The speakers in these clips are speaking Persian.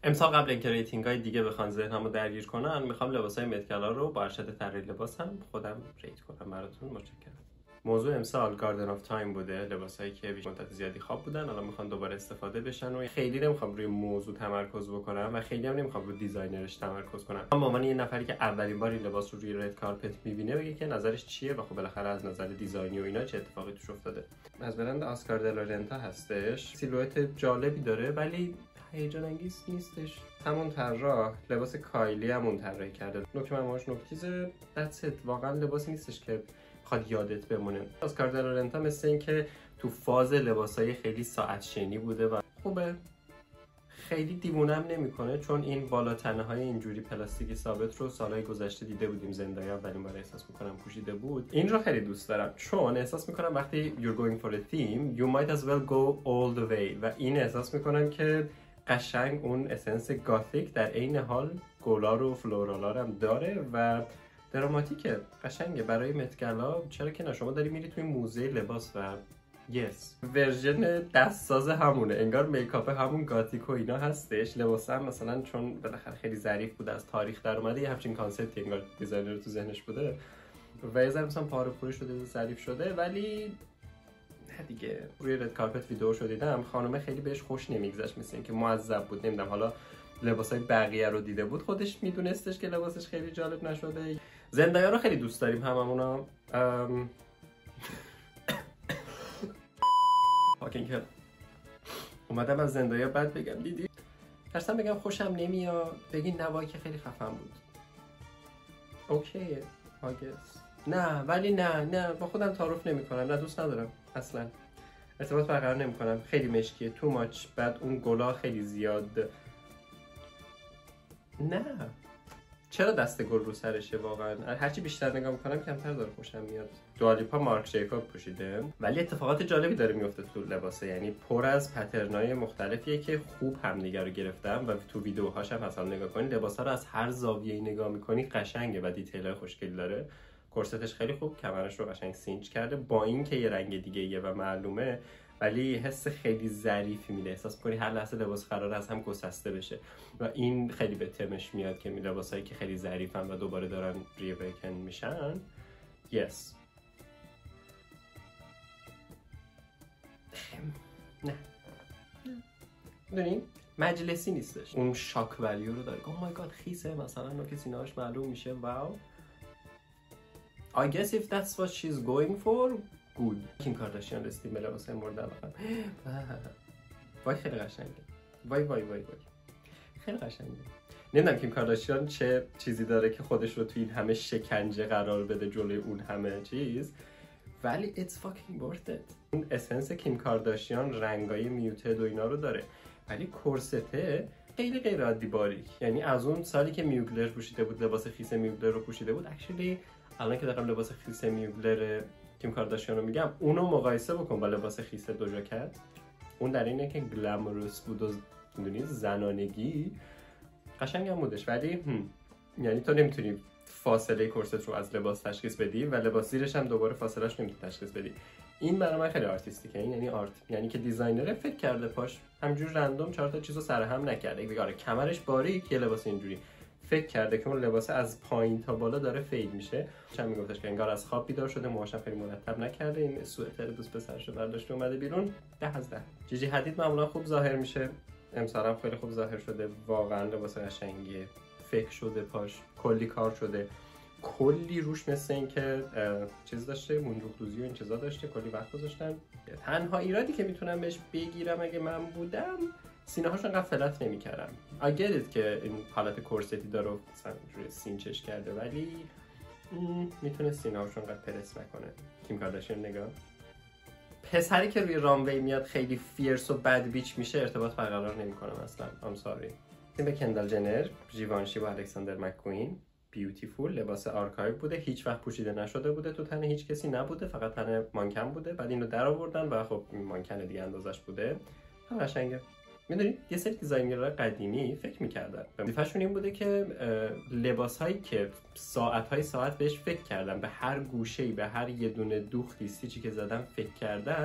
امسال قبل اینکه ریتینگ های دیگه بخوان ذهنمو درگیر کنن، میخوام لباسای متگالا رو با ارشد طراحی لباس هم خودم ریت کنم براتون. متشکرم. موضوع امسال گاردن آف تایم بوده، لباسایی که بیش مدت زیادی خواب بودن الان میخوان دوباره استفاده بشن و خیلی نمیخوام روی موضوع تمرکز بکنم و خیلی هم نمیخوام روی دیزاینرش تمرکز کنم. اما من یه نفری که اولین بار این لباس رو روی رد کارپت میبینه بگه که نظرش چیه و خب بالاخره از نظر دیزاینی و اینا چه اتفاقی توش افتاده. از برند آسکار دلا رنتا هستش. سیلوئت جالبی داره ولی هیجان انگیز نیستش. همون طراح لباس کایلی همون طراحی کرده. نوک مماش نوکتیزه. دتس ایت. واقعا لباسی نیستش که بخواد یادت بمونه. آسکار دلا رنتا مثل این که تو فاز لباسای خیلی ساعت شنی بوده و خوبه. خیلی دیوونم نمیکنه چون این بالاتنه های اینجوری پلاستیکی ثابت رو سالهای گذشته دیده بودیم. زندایی اولین بار احساس میکنم پوشیده بود. این رو خیلی دوست دارم چون احساس میکنم وقتی you're going for a theme you might as well go all the way و این احساس میکنم که قشنگ اون اسنس گاتیک در عین حال گلار و فلورالار هم داره و دراماتیکه. قشنگه برای متگالا. چرا که نه، شما داری میری توی موزه لباس و ورژن دستساز همونه، انگار میکاپ همون گاتیک و اینا هستش. لباس هم مثلا چون بالاخره خیلی ظریف بوده، از تاریخ در اومده، یه همچین کانسپتی انگار دیزاینر تو ذهنش بوده و یه ذره مثلا پاره پوره شده، ظریف شده. ولی نه دیگه، روی رد کارپت ویدیو شو دیدم، خانومه خیلی بهش خوش نمیگذشت، مثل اینکه معذب بود. نمیدونم حالا لباسای بقیه رو دیده بود، خودش میدونستش که لباسش خیلی جالب نشده. زندایا رو خیلی دوست داریم هممونا. پاکینگ هل. اومدم از زندایا بعد بگم دیدی؟ ترسم بگم خوشم نمیاد، بگین نوایی که خیلی خفن بود. اوکیه آگست. نه ولی نه با خودم تعارف نمی‌کنم، نه دوست ندارم اصلا. ارتباط برقرار نمی‌کنم، خیلی مشکیه، تو ماچ. بعد اون گلا خیلی زیاد. نه چرا دست گل رو سرشه واقعا؟ هرچی بیشتر نگاه میکنم کمتر داره خوشم میاد. دوالیپا مارک جیکوب پوشیده ولی اتفاقات جالبی داره میفته تو لباسه، یعنی پر از پترنای مختلفیه که خوب همدیگه رو گرفتن و تو ویدیوهاش هم مثلا نگاه کنی لباسا رو از هر زاویه‌ای نگاه میکنی قشنگه و دیتیل‌های خوشگلی داره. کورستش خیلی خوب، کمرش رو قشنگ سینچ کرده با اینکه یه رنگ دیگه‌ایه و معلومه، ولی حس خیلی ظریفی میده. احساس می‌کنی هر لحظه لباس قرار از هم گسسته بشه و این خیلی به تمش میاد که لباسایی که خیلی ظریفن و دوباره دارن ریویکن میشن. نه دونین مجلسی نیستش، اون شاک ولیو رو داره. اوه مای گاد خیسه، مثلا نوک سینه‌اش معلوم میشه. واو. I guess if that's what she's going for, good. کیم کارداشیان رسیدیم به لباس مورد علاقه. وای خیلی قشنگه. وای خیلی قشنگه. نمیدونم کیم کارداشیان چه چیزی داره که خودش رو توی این همه شکنجه قرار بده جلوی اون همه چیز، ولی it's fucking worth it. اون اسنس کیم کارداشیان رنگای میوتد و اینا رو داره، ولی کورسته خیلی غیر عادی باریک. یعنی از اون سالی که میوگلر پوشیده بود، لباس خیس میوگلر رو پوشیده بود، اکچولی الان که دارم لباس خیس میوگلر کیم کارداشیان رو میگم، اونو مقایسه بکن با لباس خیس دوجا کت. اون در اینه که گلامروس بود و میدونی زنانگی قشنگ هم بودش، ولی یعنی تو نمیتونی فاصله کورست رو از لباس تشخیص بدی و لباس زیرش هم دوباره فاصله‌اش نمیتونی تشخیص بدی. این برای من خیلی آرتیستیکه. این یعنی آرت، یعنی که دیزاینر فکر کرده پاش همینجور رندوم 4 تا چیزو سر هم نکرده. بگاره کمرش باریک، یه لباس اینجوری فکر کرده که اون لباس از پایین تا بالا داره فید میشه. چند میگفتش که انگار از خواب بیدار شده، موهاش خیلی مرتب نکرده، این سوئتر دوست پسرشو برداشته اومده بیرون. 10 از 10. جیجی حدید معمولا خوب ظاهر میشه، امسال هم خیلی خوب ظاهر شده. واقعا لباس قشنگیه، فکر شده پاش، کلی کار شده، کلی روش مثل این که چیز داشته، مونجوق دوزی و این چیزا داشته، کلی وقت گذاشتن. تنها ایرادی که میتونم بهش بگیرم اگه من بودم، سینه هاش انقدر فلت نمی‌کردم. I get it که این حالت کورستی داره مثلا روی سینچش کرده، ولی میتونه سینه هاشون انقدر پرس نکنه. کیم کارداشیان نگاه، پسری که روی رانوی میاد خیلی فیرس و بد بیچ میشه، ارتباط برقرار نمیکنم اصلا. I'm sorry. این به کندال جنر، ژیوانشی با الکساندر مک‌کوین، بیوتیفول. لباس آرکایو بوده، هیچ وقت پوشیده نشده بوده، تو تن هیچ کسی نبوده، فقط تن مانکن بوده. بعد اینو در آوردن و خب مانکن دیگه اندازش بوده. هم قشنگه. میدونید یه سری دیزاینرهای قدیمی فکر میکردن، وظیفه‌شون این بوده که لباس‌هایی که ساعت بهش فکر کردن، به هر گوشه‌ای، به هر یه دونه دوختی، استیچی که زدن فکر کردن،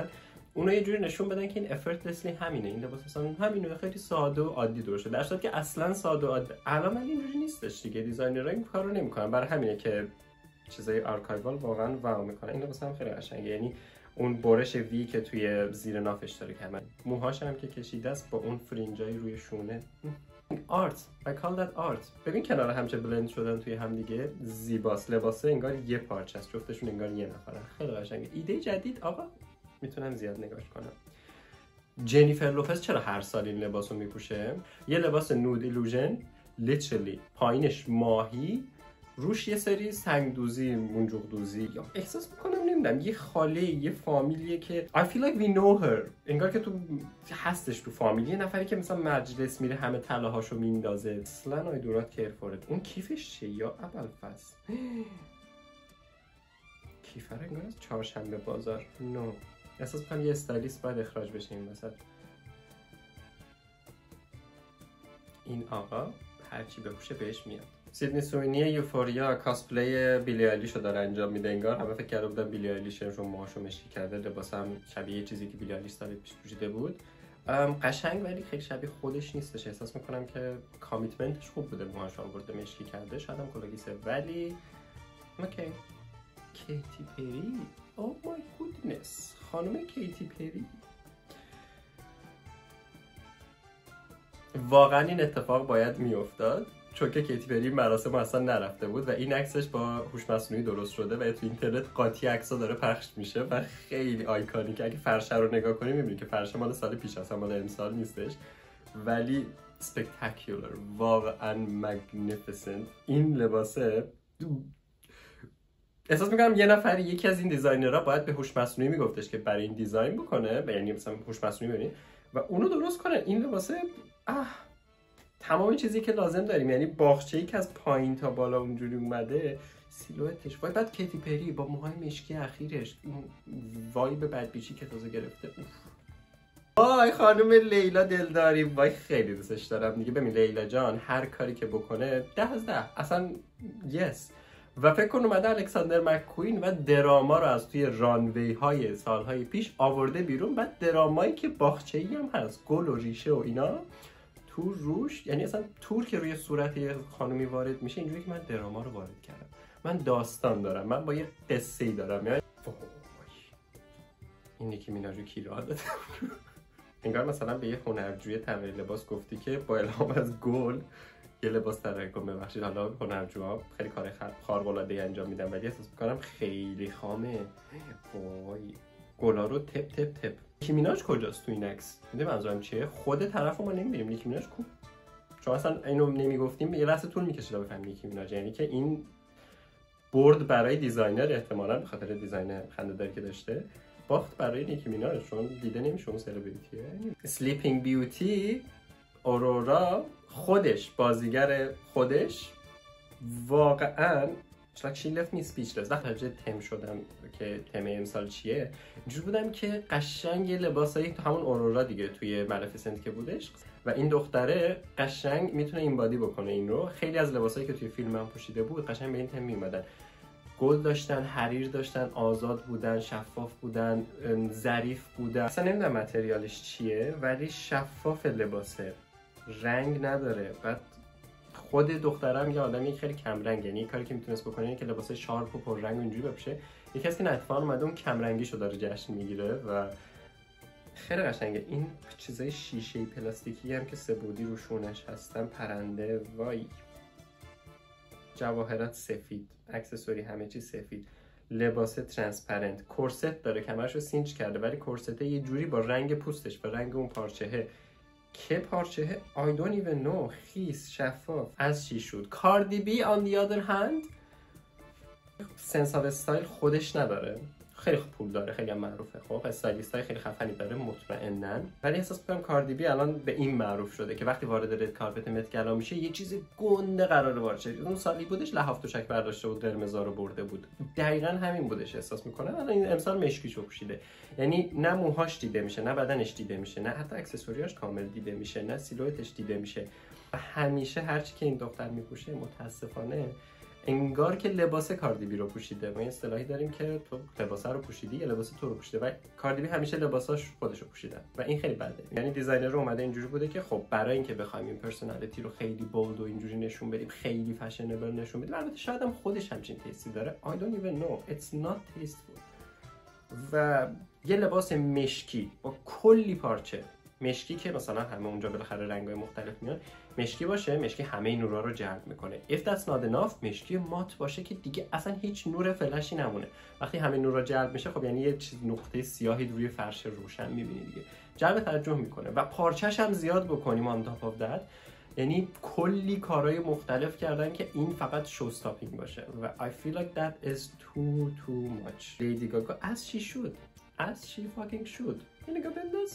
اونا یه جوری نشون بدن که این effortlessly همینه، این لباس اصلا همینه، خیلی ساده و عادی درست شده، در صورتی که اصلا ساده و عادی الان ولی اینجوری نیستش دیگه. دیزاینرها این کارو نمیکنن، برای همینه که چیزای آرکایوال واقعا واو میکنن. این لباس هم خیلی قشنگه، یعنی اون برش وی که توی زیر نافش داره، کمر موهاش هم که کشیده است با اون فرینجای روی شونه. آرت، I call that art. ببین کنار هم چه بلند شدن توی هم دیگه، زیباست. لباسه انگار یه پارچه است، جفتشون انگار یه نفرن. خیلی قشنگه. ایده جدید آقا، میتونم زیاد نگاش کنم. جنیفر لوپز چرا هر سال این لباسو میپوشه؟ یه لباس نود ایلوژن، لیترلی پایینش ماهی، روش یه سری سنگدوزی، منجوق دوزی. یا احساس میکنم نمیدونم یه خاله، یه فامیلیه که I feel like we know her. انگار که تو هستش تو فامیلی، یه نفری که مثلا مجلس میره همه طلاهاشو میندازه. اصلا I do not care for it. اون کیفش چیه یا ابوالفضل؟ کیف انگار از چهارشنبه بازار. نو. احساس میکنم یه استایلیست باید اخراج بشه این وسط. این آقا هرچی بپوشه بهش میاد. سیدنی سوینی یوفوریا کاسپلی بیلی آیلیش رو داره انجام میده. انگار همه فکر کرده بودن بیلی آیلیش رو موهاشو مشکی کرده، لباس هم شبیه یه چیزی که بیلی آیلیش سال پیش پوشیده بود. قشنگ ولی خیلی شبیه خودش نیستش. احساس میکنم که کامیتمنتش خوب بوده، موهاش آورده مشکی کرده، شاید هم کلاگیسه، ولی اوکی. کیتی پری، او مای گودنس، خانم کیتی پری. واقعا این اتفاق باید میافتاد، چون که کیتی پری مراسم اصلا نرفته بود و این عکسش با هوش مصنوعی درست شده و تو اینترنت قاطی عکسا داره پخش میشه و خیلی آیکونیکه. اگه فرشه رو نگاه کنی میبینی که فرشه مال سال پیش اصلا مال امسال نیستش، ولی spectacular، واقعا magnificent. این لباسه احساس میکنم یه نفر، یکی از این دیزاینرها باید به هوش مصنوعی میگفتش که برای این دیزاین بکنه، یعنی مثلا هوش مصنوعی ببینید و اونو درست کنه. این لباسه تمام چیزی که لازم داریم، یعنی باغچه‌ای که از پایین تا بالا اونجوری اومده، سیلوئتش وای، بعد کیتی پری با موهای مشکی اخیرش، اون وایب بد بیچی که تازه گرفته. وای خانم لیلا دلداری، وای خیلی دوستش دارم دیگه. ببین لیلا جان هر کاری که بکنه 10 از 10 اصلا یس. و فکر کن اومده الکساندر مک‌کوین و دراما رو از توی رانوی های سالهای پیش آورده بیرون، بعد درامایی که باغچه‌ای هم هست، گل و ریشه و اینا تور روش، یعنی اصلا تور که روی صورت یه خانومی وارد میشه اینجوری که من دراما رو وارد کردم، من داستان دارم، من با یه قصه‌ای دارم. یعنی این نیکی میناژ کی رو داده؟ انگار مثلا به یه هنرجوی طراحی لباس گفتی که با الهام از گل یه لباس طراحی کن. ببخشید حالا هنرجوها خیلی کار خارق‌العاده‌ای انجام میدن، ولی احساس می‌کنم خیلی خامه. وای گلا رو تپ تپ تپ. نیکی میناژ کجاست تو این عکس؟ میدونی منظورم چیه؟ خود طرفو ما نمی‌بینیم. نیکی میناژ کو؟ چون اصلا اینو نمیگفتیم یه لحظه طول می‌کشید تا بفهمیم نیکی میناژ، یعنی که این برد برای دیزاینر، احتمالاً به خاطر دیزاین خنده‌داری که داشته، باخت برای نیکی میناژ، چون دیده نمیشه اون سلبریتیه. اسلیپینگ بیوتی اورورا خودش بازیگر خودش واقعاً like she left me speechless. وقتی تم شدم که تم امسال چیه، اینجور بودم که قشنگ یه لباسایی تو همون اورورا دیگه توی مالفیسنت که بودش و این دختره قشنگ میتونه این بادی بکنه این رو. خیلی از لباسایی که توی فیلم هم پوشیده بود قشنگ به این تم میومدن، گل داشتن، حریر داشتن، آزاد بودن، شفاف بودن، ظریف بودن. اصلا نمیدونم متریالش چیه ولی شفاف لباسه، رنگ نداره. بعد خود دخترم یه آدمی خیلی کم رنگ، یعنی کاری که میتونست بکنه اینه که لباسه شارپ و پر رنگ و اینجوری بپوشه. یکی از این اتفاقا اومده اون کم رنگیشو داره جشن میگیره و خیلی قشنگه. این چیزای شیشه پلاستیکی هم که سه‌بعدی رو شونش هستن، پرنده، وای، جواهرات سفید، اکسسوری همه چی سفید، لباس ترانسپرنت، کورست داره، کمرشو سینچ کرده ولی کورسته یه جوری با رنگ پوستش و رنگ اون پارچهه که پارچه I don't even know، خیس، شفاف، از چی شد. کاردی بی on the other hand سنس آف استایل خودش نداره، خیلی پول داره، خیلی هم معروفه، خب استایلیستای خیلی خفنی داره مطمئناً، ولی احساس می‌کنم کاردی بی الان به این معروف شده که وقتی وارد رد کارپت مت گالا میشه یه چیز گنده قراره وارد شه. اون سالی بودش لحاف تشک برداشته بود، قرمزا رو برده بود، دقیقاً همین بودش. احساس می‌کنم الان این امسال مشکیشو پوشیده، یعنی نه موهاش دیده میشه، نه بدنش دیده میشه، نه حتی اکسسوریاش کامل دیده میشه، نه سیلوئتش دیده میشه. و همیشه هرچی که این دختر میپوشه متاسفانه انگار که لباس کاردی بی رو پوشیده. ما یه اصطلاحی داریم که تو لباس رو پوشیدی یا لباس تو رو پوشیده، و کاردی بی همیشه لباساش خودشو پوشیدن و این خیلی بده. یعنی دیزاینر رو اومده اینجوری بوده که خب برای اینکه بخوایم این پرسونالیتی رو خیلی بولد و اینجوری نشون بدیم، خیلی فشنبل نشون بدیم، البته شاید هم خودش همچین تیستی داره، I don't even know, it's not tasteful. و یه لباس مشکی با کلی پارچه، مشکی که مثلا همه اونجا بالاخره رنگ‌های مختلف میان، مشکی باشه، مشکی همه نورا رو جلب میکنه. If that's not enough، مشکی مات باشه که دیگه اصلا هیچ نور فلشی نمونه. وقتی همه نورا جلب میشه خب یعنی یه نقطه سیاهی روی فرش روشن میبینی دیگه، جلب توجه میکنه. و پارچه‌ش هم زیاد بکنیم on top of that، یعنی کلی کارهای مختلف کردن که این فقط شو استاپینگ باشه و I feel like that is too much. Lady Gaga as she should, as she fucking should. Inigo Bendas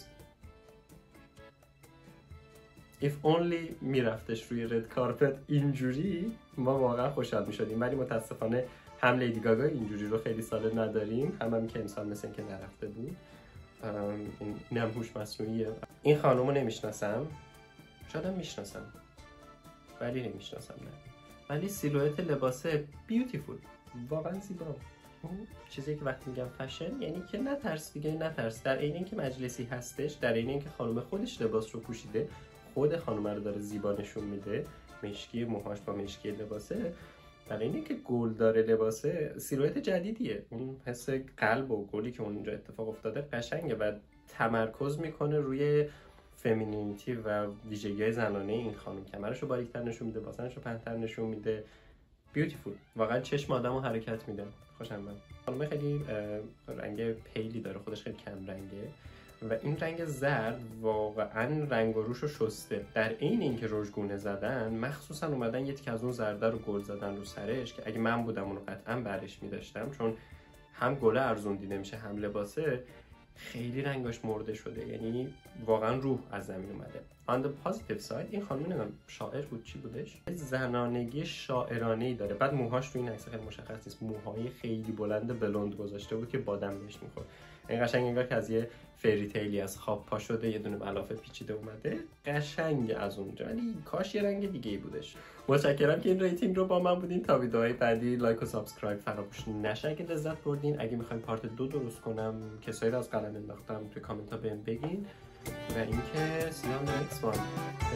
if only میرفتش روی رد کارپت اینجوری ما واقعا خوشحال میشدیم، ولی متاسفانه هم لیدی گاگا اینجوری رو خیلی سال نداریم، هم که امسال مثل که نرفته بود. این هم هوش مصنوعیه. این خانومو نمیشناسم، شاید میشناسم ولی نمیشناسم، نه. ولی سیلوئت لباسه بیوتیفول، واقعا زیبا. چیزی که وقتی میگم فشن یعنی که نترس دیگه، نترس. در عین اینکه مجلسی هستش، در عین اینکه خانم خودش لباس رو پوشیده، خود خانم رو داره زیبا نشون میده، مشکی موهاش با مشکی لباسه، در عین اینکه گل داره لباسه، سیلوئت جدیدیه. اون حس قلب و گلی که اونجا اتفاق افتاده قشنگه و تمرکز میکنه روی فمینینیتی و ویژگی‌های زنانه این خانم. کمرش رو باریک‌تر نشون میده، باسنش رو پهن‌تر نشون میده. بیوتیفول، واقعا چشم آدمو حرکت میده. خوشم میاد. خانم خیلی رنگ پیلی داره، خودش خیلی کم رنگه و این رنگ زرد واقعا رنگ و روش رو شسته. در عین اینکه رژگونه زدن، مخصوصا اومدن یه تیکه از اون زرده رو گل زدن رو سرش که اگه من بودم اونو قطعا برش می‌داشتم، چون هم گل ارزون دیده میشه هم لباسه خیلی رنگاش مرده شده، یعنی واقعا روح از زمین اومده. On the positive side این خانم نمیدونم شاعر بود چی بودش، زنانگی شاعرانه‌ای داره. بعد موهاش تو این عکس خیلی مشخص نیست، موهای خیلی بلند بلوند گذاشته بود که بادم بهش می‌خورد. این قشنگ انگار که از یه فری تیلی از خواب پا شده، یه دونه ملافه پیچیده اومده، قشنگ از اونجا، ولی کاش یه رنگ دیگه‌ای بودش. متشکرم که این ریتینگ رو با من بودین. تا ویدیوهای بعدی لایک و سابسکرایب فراموش نشه اگه لذت بردین. اگه می‌خواید پارت 2 درست کنم کسایی رو از قلم انداختم توی کامنت ها بهم بگین و اینکه see you on the next one.